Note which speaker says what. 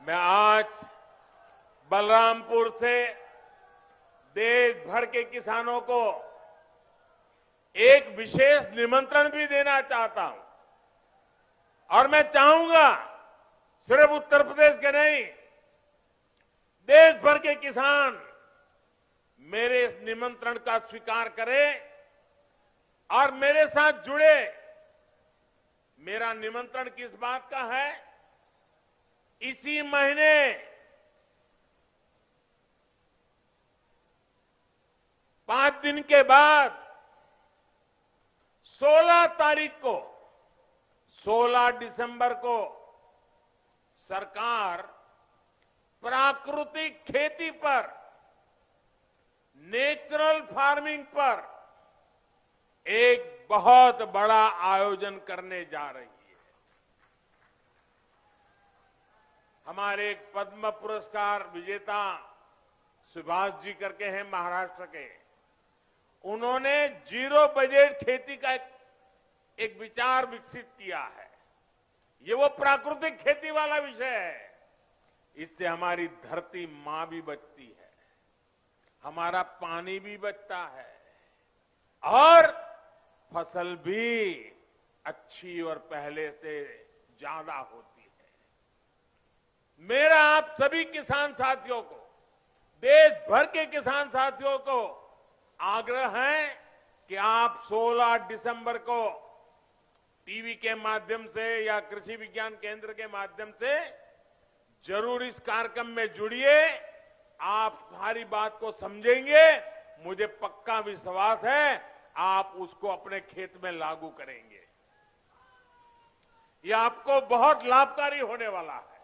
Speaker 1: मैं आज बलरामपुर से देश भर के किसानों को एक विशेष निमंत्रण भी देना चाहता हूं और मैं चाहूंगा सिर्फ उत्तर प्रदेश के नहीं, देश भर के किसान मेरे इस निमंत्रण का स्वीकार करें और मेरे साथ जुड़े। मेरा निमंत्रण किस बात का है? इसी महीने 5 दिन के बाद 16 तारीख को, 16 दिसंबर को सरकार प्राकृतिक खेती पर, नेचुरल फार्मिंग पर एक बहुत बड़ा आयोजन करने जा रही है। हमारे एक पद्म पुरस्कार विजेता सुभाष जी करके हैं महाराष्ट्र के, उन्होंने जीरो बजट खेती का एक विचार विकसित किया है। ये वो प्राकृतिक खेती वाला विषय है। इससे हमारी धरती मां भी बचती है, हमारा पानी भी बचता है और फसल भी अच्छी और पहले से ज्यादा होती है। मेरा आप सभी किसान साथियों को, देश भर के किसान साथियों को आग्रह है कि आप 16 दिसंबर को टीवी के माध्यम से या कृषि विज्ञान केंद्र के माध्यम से जरूर इस कार्यक्रम में जुड़िए। आप हमारी बात को समझेंगे, मुझे पक्का विश्वास है आप उसको अपने खेत में लागू करेंगे। यह आपको बहुत लाभकारी होने वाला है।